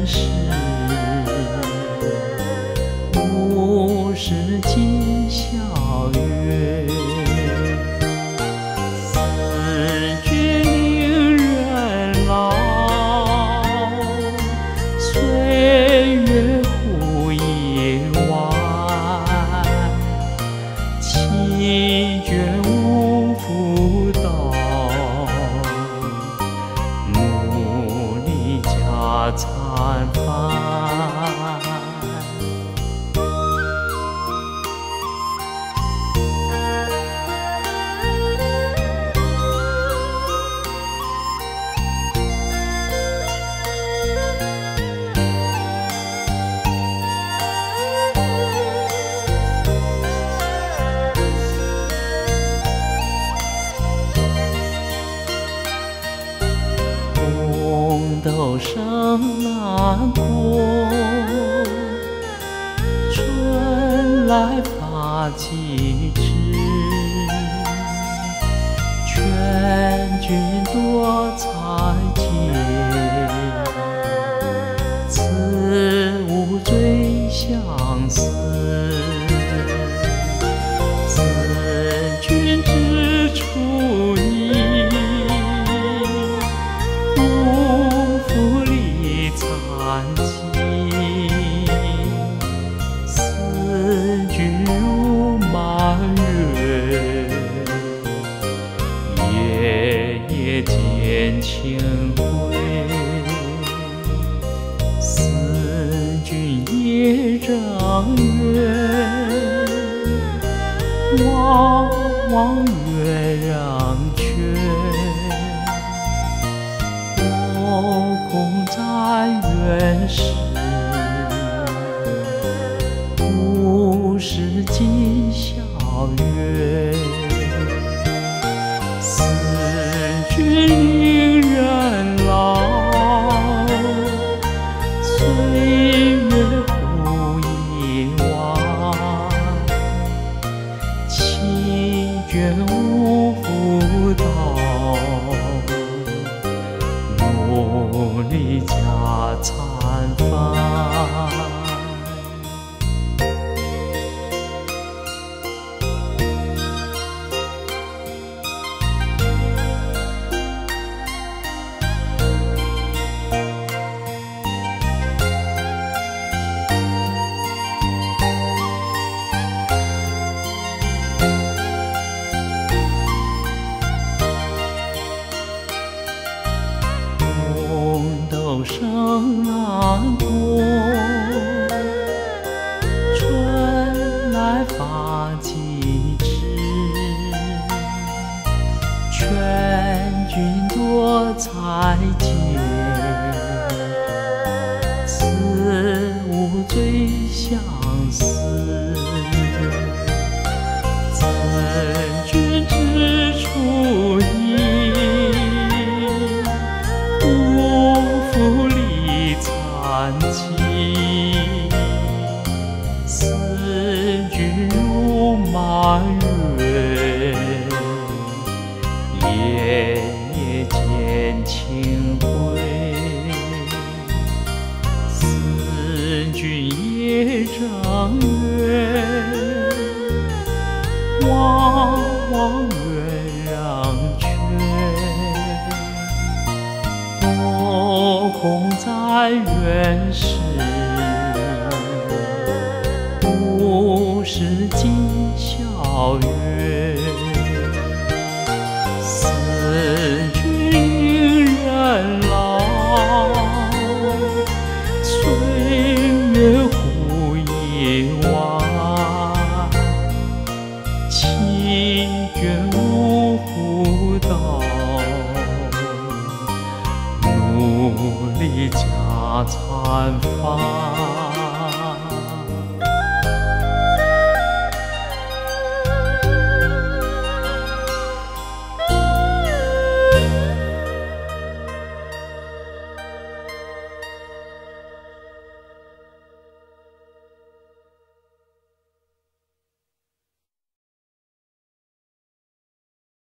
事，不是今宵月。思君令人老，岁月忽已晚。弃卷无复到，努力加餐饭。红豆生南国，春来发几枝。劝君多采撷，此物最相思。思君之处意，不负离残迹。思君如满月，夜夜见清辉。思君夜正月，望望月让缺。多空在原时，不是今宵月。思君令人老，岁月忽已晚。弃卷无复到，努力加餐饭。红豆生南国，春来发几枝。劝君多采撷，此物最相思。思君之处意，不负离残迹。思君如满月，夜夜见清辉。思君夜正月，望望月让缺。多空在原时，不是今宵月。